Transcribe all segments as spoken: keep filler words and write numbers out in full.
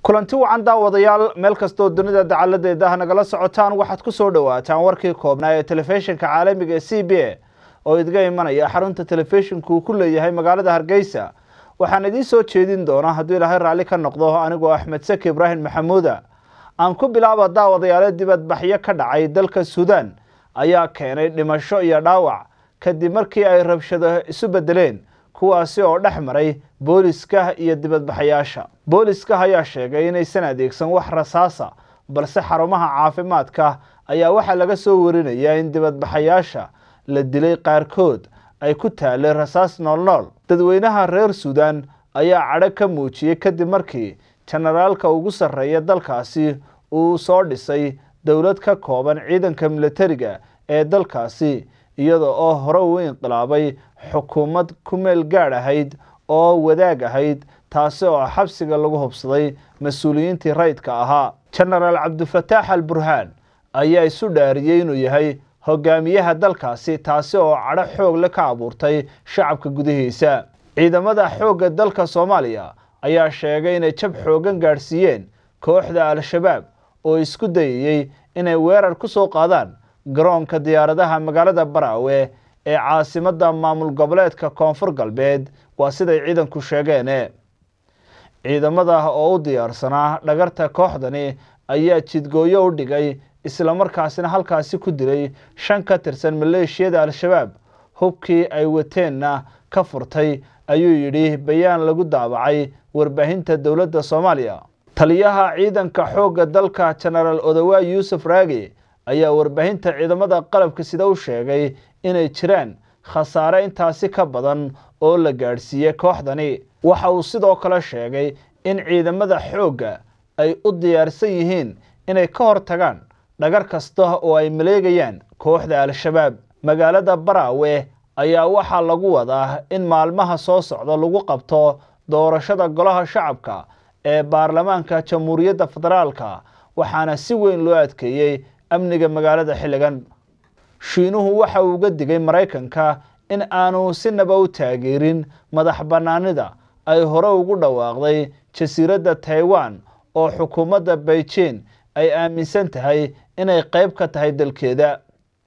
kulanti wacan daawadayaal meel kastoo dunida dacaladeeda nagala socotaan waxaad ku soo dhawaataan warkii koobnaa ee telefishinka caalamiga ee C B A oo idga imanaya xarunta telefishinku uu ku leeyahay magaalada Hargeysa. waxaan idin soo jeedin doonaa haddii Ilaahay raali ka noqdo anigoo Axmed Saki Ibrahim Maxamuuda. aan ku bilaabo daawadayaal dibad baxyo ka dhacay dalka Suudaan ayaa keenay dhimasho iyo dhaawac kadib markii ay rabshado isu bedeleen kuwaasi oo dhaxmaray booliska iyo dibad baxayaasha. booliska ayaa sheegay inay san adeegsan wax rasaasa balse xarumaha caafimaadka ayaa waxa laga soo warinayaa in dibad baxayaasha la dilay qaarkood ay ku taaleen rasaas nool nool. dadweynaha reer Suudaan ayaa cadho ka muujiyay kadib markii generaalka ugu sarreeya dalkaasi uu soo dhisay dawlad ka kooban ciidanka militariga ee dalkaasi iyadoo oo hore u inqilaabay xukuumad ku meel gaar ahayd oo wadaag ahayd taasi oo xabsiga lagu hubsaday mas'uuliyiintii raydka ahaa. General Cabdifataax al-Burhaan ayaa isu dhaariyay inuu yahay hogaamiyaha dalkaasi taasi oo cadho xoog leh ka abuurtay shacabka gudihiisa. ciidamada xoogga dalka Soomaaliya ayaa sheegay inay jab xoogan gaarsiiyeen kooxda al-shabaab oo isku dayay inay weerar ku soo qaadaan garoonka diyaaradaha magaalada Baraawe ee caasimadda maamul goboleedka Koonfur Galbeed. waa siday ciidanku sheegeen. ciidamada oo u diyaarsanaa dhagarta kooxdani ayaa jidgooyo u dhigay isla markaasina halkaasi ku dilay shan ka tirsan maleeshiyada al-shabaab. hubkii ay wateenna ka furtay ayuu yidhi bayaan lagu daabacay warbaahinta dowladda Soomaaliya. taliyaha ciidanka xoogga dalka General Odawa Yusuf Raagi ayaa warbaahinta ciidamada qalabka sida u sheegay inay jiraan khasaare intaasi ka badan oo la gaarsiiyay kooxdani. waxa uu sidoo kale sheegay in ciidamada xoogga ay u diyaarsan yihiin inay ka hortagaan dhagar kasta oo ay maleegayaan kooxda al-shabaab. magaalada Baraawe ayaa waxaa lagu wadaa in maalmaha soo socda lagu qabto doorashada golaha shacabka ee baarlamaanka Jamhuuriyadda Federaalka waxaana si weyn loo adkeeyay amniga magaalada xilligan. shiinuhu waxa uu uga digay Mareykanka in aanu si naba u taageerin madax banaanida ay hore ugu dhawaaqday jasiiradda Taiwan oo xukuumadda Beijing ay aaminsan tahay inay qayb ka tahay dalkeeda.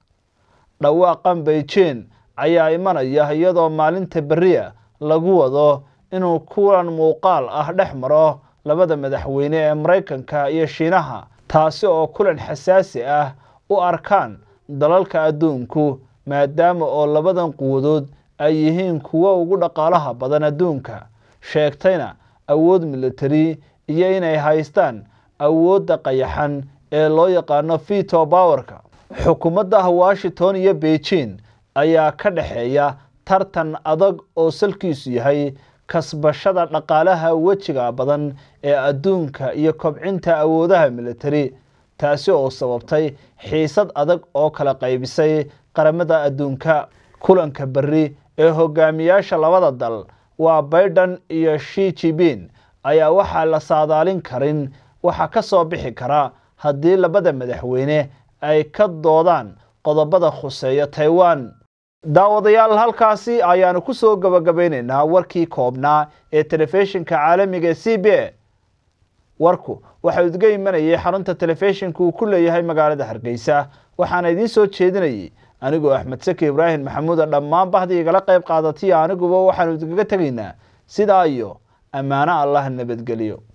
dhawaaqan Beijing ayaa imanaya iyadoo maalinta bariya lagu wado inuu kulan muuqaal ah dhex maro labada madaxweyne ee Mareykanka iyo Shiinaha taasi oo kulan xasaasi ah u arkaan dalalka adduunku maadaama oo labadan quwadood ay yihiin kuwa ugu dhaqaalaha badan adduunka sheegtayna awood military iyo inay haystaan awoodda qayaxan ee loo yaqaano veto power-ka. xukuumadda Washington iyo Beijing ayaa ka dhaxeeya tartan adag oo salkiisu yahay kasbashada dhaqaalaha wajiga badan ee adduunka iyo kobcinta awoodaha military taasi oo sababtay xiisad adag oo kala qaybisay qaramada adduunka. kulanka bari ee hogaamiyaasha labada dal waa Biden iyo Xi Jinping ayaa waxa la saadaalin karin waxa ka soo bixi kara haddii labada madaxweyne ay ka doodaan qodobada khuseeya Taiwan. daawadayaal halkaasi ayaanu ku soo gabagabeynaynaa warkii koobnaa ee telefishinka caalamiga ee C B A. warku waxa uu idga imanayay xarunta telefishinku uu ku leeyahay magaalada Hargeysa waxaana idin soo jeedinayay anigoo Axmed Saki Ibrahim Maxamuuda. dhammaan bahdii igala qayb qaadatay aniguba waxaanu idinkaga tagaynaa sidaa iyo amaano Allah nabadgeliyo.